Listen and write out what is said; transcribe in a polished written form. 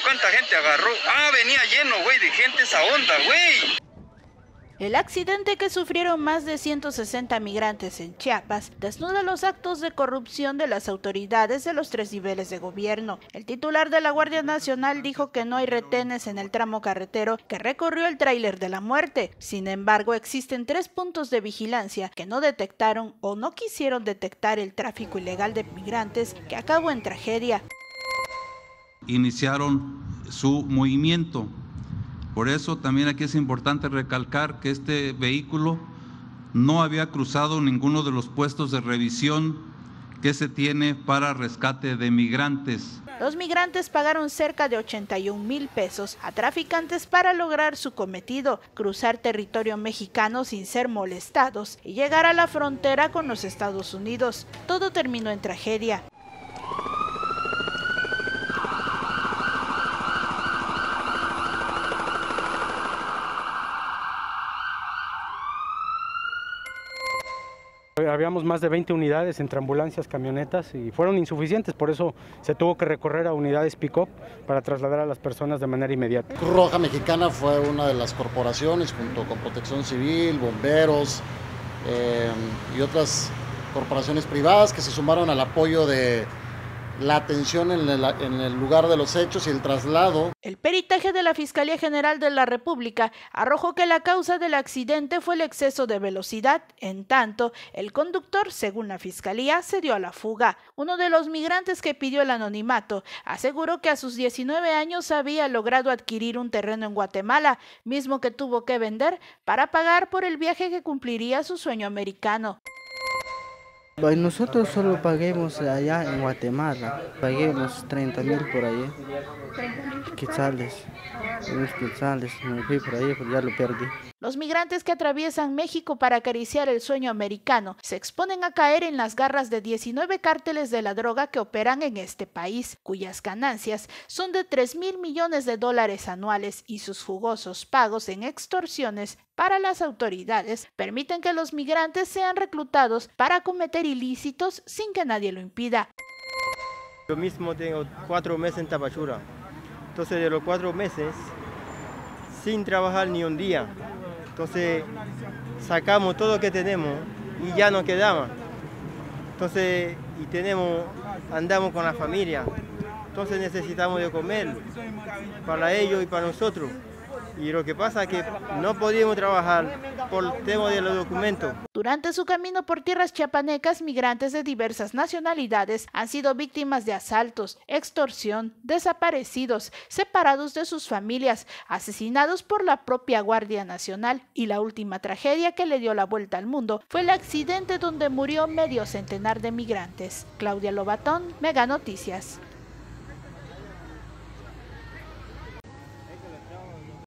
¿Cuánta gente agarró? Ah, venía lleno, güey, de gente esa onda, güey. El accidente que sufrieron más de 160 migrantes en Chiapas desnuda los actos de corrupción de las autoridades de los 3 niveles de gobierno. El titular de la Guardia Nacional dijo que no hay retenes en el tramo carretero que recorrió el tráiler de la muerte. Sin embargo, existen 3 puntos de vigilancia que no detectaron o no quisieron detectar el tráfico ilegal de migrantes que acabó en tragedia. Iniciaron su movimiento. Por eso también aquí es importante recalcar que este vehículo no había cruzado ninguno de los puestos de revisión que se tiene para rescate de migrantes. Los migrantes pagaron cerca de 81,000 pesos a traficantes para lograr su cometido, cruzar territorio mexicano sin ser molestados y llegar a la frontera con los Estados Unidos. Todo terminó en tragedia. Habíamos más de 20 unidades entre ambulancias, camionetas y fueron insuficientes, por eso se tuvo que recorrer a unidades pick-up para trasladar a las personas de manera inmediata. Cruz Roja Mexicana fue una de las corporaciones junto con Protección Civil, bomberos y otras corporaciones privadas que se sumaron al apoyo de la atención en el lugar de los hechos y el traslado. El peritaje de la Fiscalía General de la República arrojó que la causa del accidente fue el exceso de velocidad, en tanto el conductor, según la Fiscalía, se dio a la fuga. Uno de los migrantes que pidió el anonimato aseguró que a sus 19 años había logrado adquirir un terreno en Guatemala, mismo que tuvo que vender para pagar por el viaje que cumpliría su sueño americano. Nosotros solo paguemos allá en Guatemala, paguemos 30,000 por ahí, quetzales, unos quetzales, me fui por ahí, pero ya lo perdí. Los migrantes que atraviesan México para acariciar el sueño americano se exponen a caer en las garras de 19 cárteles de la droga que operan en este país, cuyas ganancias son de 3,000 millones de dólares anuales y sus jugosos pagos en extorsiones para las autoridades permiten que los migrantes sean reclutados para cometer ilícitos sin que nadie lo impida. Yo mismo tengo 4 meses en Tapachula, entonces de los 4 meses sin trabajar ni un día. Entonces sacamos todo lo que tenemos y ya no quedaba. Entonces andamos con la familia. Entonces necesitamos de comer para ellos y para nosotros. Y lo que pasa es que no podíamos trabajar por el tema de los documentos. Durante su camino por tierras chiapanecas, migrantes de diversas nacionalidades han sido víctimas de asaltos, extorsión, desaparecidos, separados de sus familias, asesinados por la propia Guardia Nacional. Y la última tragedia que le dio la vuelta al mundo fue el accidente donde murió medio centenar de migrantes. Claudia Lobatón, Mega Noticias.